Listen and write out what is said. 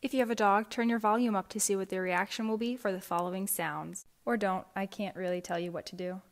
If you have a dog, turn your volume up to see what their reaction will be for the following sounds. Or don't, I can't really tell you what to do.